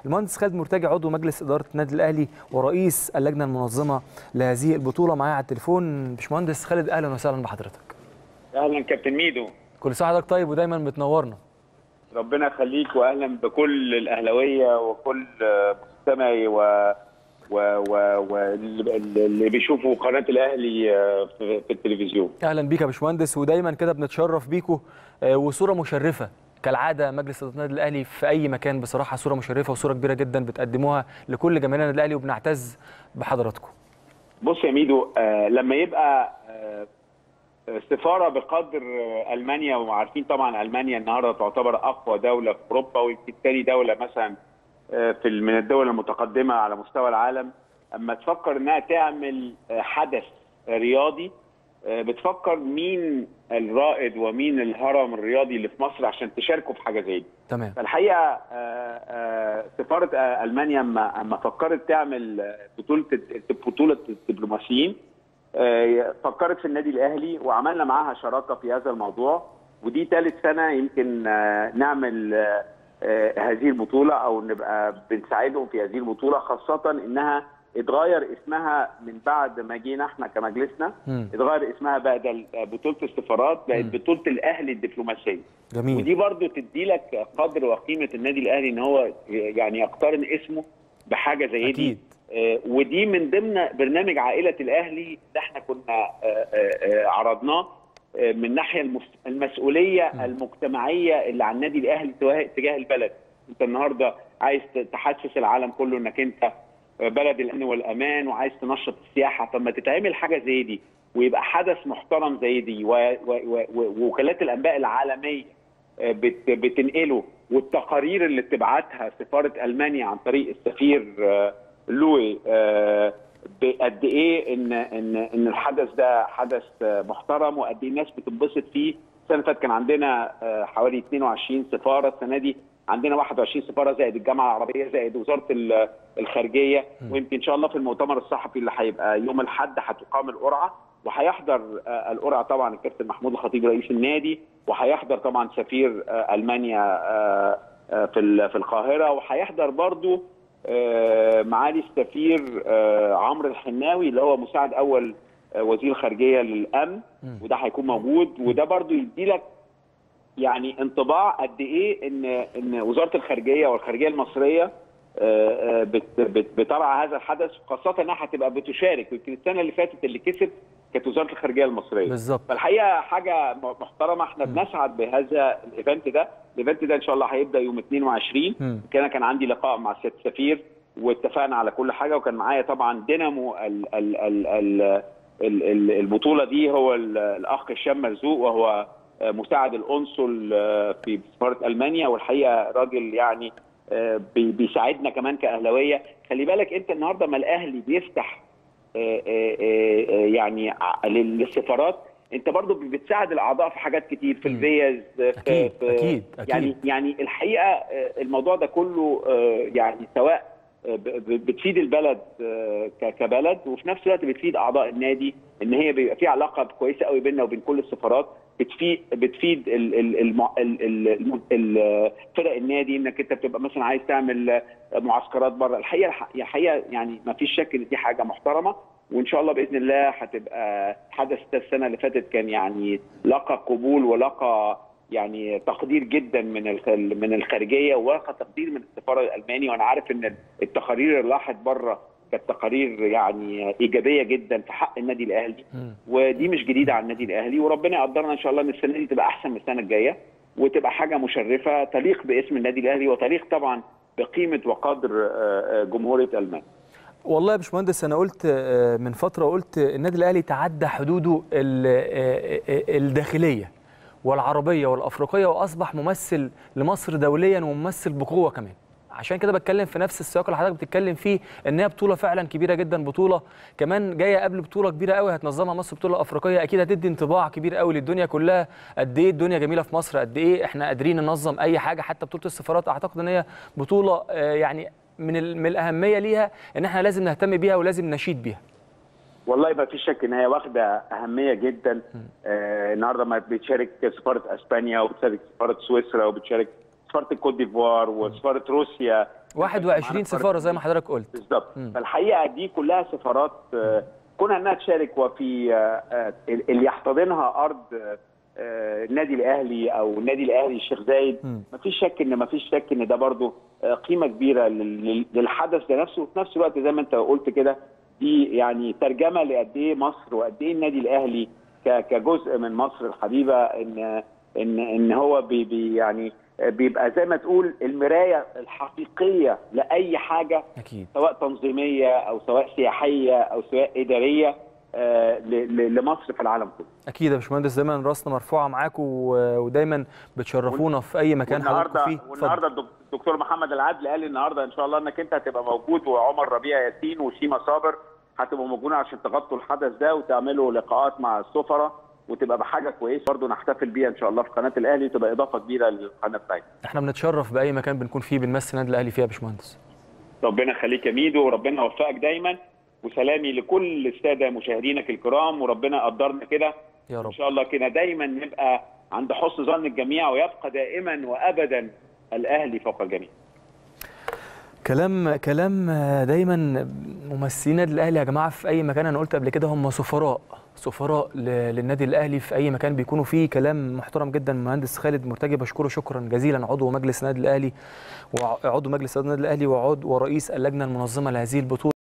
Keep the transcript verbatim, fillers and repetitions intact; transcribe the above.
المهندس خالد مرتجي عضو مجلس اداره النادي الاهلي ورئيس اللجنه المنظمه لهذه البطوله، معايا على التليفون. باشمهندس خالد، اهلا وسهلا بحضرتك. اهلا كابتن ميدو، كل سنه وحضرتك طيب ودايما بتنورنا. ربنا يخليك، واهلا بكل الاهلاويه وكل مستمعي و واللي بيشوفوا قناه الاهلي في التلفزيون. اهلا بيك يا باشمهندس، ودايما كده بنتشرف بيكوا وصوره مشرفه كالعاده. مجلس اداره النادي الاهلي في اي مكان بصراحه صوره مشرفه وصوره كبيره جدا بتقدموها لكل جماهير النادي الاهلي، وبنعتز بحضراتكم. بص يا ميدو، آه لما يبقى آه سفاره بقدر المانيا، وعارفين طبعا المانيا النهارده تعتبر اقوى دوله في اوروبا، ويمكن ثاني دوله مثلا في من الدول المتقدمه على مستوى العالم. اما تفكر انها تعمل حدث رياضي، بتفكر مين الرائد ومين الهرم الرياضي اللي في مصر عشان تشاركوا في حاجه زي دي. تمام. فالحقيقه سفاره المانيا اما اما فكرت تعمل بطوله بطوله الدبلوماسيين، فكرت في النادي الاهلي وعملنا معاها شراكه في هذا الموضوع، ودي ثالث سنه يمكن نعمل هذه البطوله او نبقى بنساعدهم في هذه البطوله، خاصه انها اتغير اسمها من بعد ما جينا احنا كمجلسنا. م. اتغير اسمها بدل بطوله السفارات بقت بطوله الاهلي الدبلوماسيه. جميل. ودي برضو تدي لك قدر وقيمه النادي الاهلي ان هو يعني يقترن اسمه بحاجه زي دي. أكيد. آه ودي من ضمن برنامج عائله الاهلي اللي احنا كنا آه آه عرضناه من الناحيه المسؤوليه م. المجتمعيه اللي على النادي الاهلي تجاه البلد. انت النهارده عايز تحسس العالم كله انك انت بلد الامن والامان، وعايز تنشط السياحه، فما تتعمل حاجه زي دي ويبقى حدث محترم زي دي ووكالات الانباء العالميه بتنقله، والتقارير اللي بتبعتها سفاره المانيا عن طريق السفير لوي قد ايه ان ان ان الحدث ده حدث محترم، وقد ايه الناس بتنبسط فيه. السنه اللي فاتت كان عندنا حوالي اثنين وعشرين سفاره، السنه دي عندنا واحد وعشرين سفاره زائد الجامعه العربيه زائد وزاره الخارجيه. ويمكن ان شاء الله في المؤتمر الصحفي اللي هيبقى يوم الاحد هتقام القرعه، وهيحضر القرعه طبعا الكابتن محمود الخطيب رئيس النادي، وهيحضر طبعا سفير المانيا في في القاهره، وهيحضر برضو معالي السفير عمرو الحناوي اللي هو مساعد اول وزير الخارجيه للامن، وده هيكون موجود. وده برضو يدي لك يعني انطباع قد ايه ان ان وزاره الخارجيه والخارجيه المصريه بترعى هذا الحدث، خاصه انها هتبقى بتشارك. يمكن السنه اللي فاتت اللي كسب كانت وزاره الخارجيه المصريه بالظبط. فالحقيقه حاجه محترمه، احنا بنسعد بهذا الايفنت ده. الايفنت ده ان شاء الله هيبدا يوم اثنين وعشرين. كان كان عندي لقاء مع سياده السفير واتفقنا على كل حاجه، وكان معايا طبعا دينامو ال ال ال ال البطوله دي هو الاخ هشام مرزوق، وهو مساعد القنصل في سفاره المانيا، والحقيقه راجل يعني بيساعدنا كمان كاهلاويه. خلي بالك انت النهارده ما الاهلي بيفتح يعني للسفارات، انت برضو بتساعد الاعضاء في حاجات كتير، في الفيز، في أكيد. في أكيد. أكيد. يعني يعني الحقيقه الموضوع ده كله يعني سواء بتفيد البلد كبلد، وفي نفس الوقت بتفيد اعضاء النادي، ان هي بيبقى في علاقه كويسه قوي بيننا وبين كل السفارات، بتفيد بتفيد فرق النادي، انك انت بتبقى مثلا عايز تعمل معسكرات بره. الحقيقه الحقيقه يعني ما فيش شك ان دي حاجه محترمه، وان شاء الله باذن الله هتبقى حدث السنه اللي فاتت كان يعني لقى قبول ولقى يعني تقدير جدا من من الخارجيه، ولقى تقدير من السفاره الالماني. وانا عارف ان التقارير اللي راحت بره كانت تقارير يعني ايجابيه جدا في حق النادي الاهلي، ودي مش جديده على النادي الاهلي، وربنا يقدرنا ان شاء الله ان السنه دي تبقى احسن من السنه الجايه، وتبقى حاجه مشرفه تليق باسم النادي الاهلي وتليق طبعا بقيمه وقدر جمهوريه المانيا. والله يا باشمهندس، انا قلت من فتره، قلت النادي الاهلي تعدى حدوده الداخليه والعربيه والافريقيه، واصبح ممثل لمصر دوليا وممثل بقوه كمان. عشان كده بتكلم في نفس السياق اللي حضرتك بتتكلم فيه، ان هي بطوله فعلا كبيره جدا، بطوله كمان جايه قبل بطوله كبيره قوي هتنظمها مصر، بطوله افريقيه اكيد هتدي انطباع كبير قوي للدنيا كلها قد ايه الدنيا جميله في مصر، قد ايه احنا قادرين ننظم اي حاجه. حتى بطوله السفارات اعتقد ان هي بطوله يعني من من الاهميه ليها ان احنا لازم نهتم بيها ولازم نشيد بيها. والله ما فيش شك ان هي واخده اهميه جدا. آه النهارده ما بتشارك سفاره اسبانيا، وبتشارك سفاره سويسرا، وبتشارك سفاره الكوت ديفوار، وسفاره روسيا، واحد وعشرين سفاره زي ما حضرتك قلت بالظبط. فالحقيقه دي كلها سفارات كونها انها تشارك وفي اللي يحتضنها ارض النادي الاهلي او النادي الاهلي الشيخ زايد. مفيش شك ان مفيش شك ان ده برضو قيمه كبيره للحدث ده نفسه، وفي نفس الوقت زي ما انت قلت كده دي يعني ترجمه لقد ايه مصر وقد ايه النادي الاهلي كجزء من مصر الحبيبه، ان ان ان هو بي بي يعني بيبقى زي ما تقول المرايه الحقيقيه لاي حاجه أكيد. سواء تنظيميه او سواء سياحيه او سواء اداريه آه لمصر في العالم كله. اكيد يا باشمهندس، دايما راسنا مرفوعه معاكم ودايما بتشرفونا في اي مكان حضراتكم فيه. والنهارده الدكتور محمد العدل قال النهارده ان شاء الله انك انت هتبقى موجود، وعمر ربيع ياسين وشيما صابر هتبقوا موجودين عشان تغطوا الحدث ده وتعملوا لقاءات مع السفراء، وتبقى بحاجه كويسه برضه نحتفل بيها ان شاء الله في قناه الاهلي، وتبقى اضافه كبيره للقناه بتاعتنا. احنا بنتشرف باي مكان بنكون فيه بنمثل النادي الاهلي فيها يا باشمهندس. ربنا يخليك يا ميدو، وربنا يوفقك دايما، وسلامي لكل الساده مشاهدينك الكرام، وربنا قدرنا كده يا رب ان شاء الله كده دايما نبقى عند حسن ظن الجميع، ويبقى دائما وابدا الاهلي فوق الجميع. كلام كلام دايما ممثلين النادي الاهلي يا جماعه في اي مكان، انا قلت قبل كده هم سفراء سفراء للنادي الاهلي في اي مكان بيكونوا فيه. كلام محترم جدا. مهندس خالد مرتجي بشكره شكرا جزيلا، عضو مجلس النادي الاهلي وعضو مجلس النادي الاهلي وعضو ورئيس اللجنه المنظمه لهذه البطوله.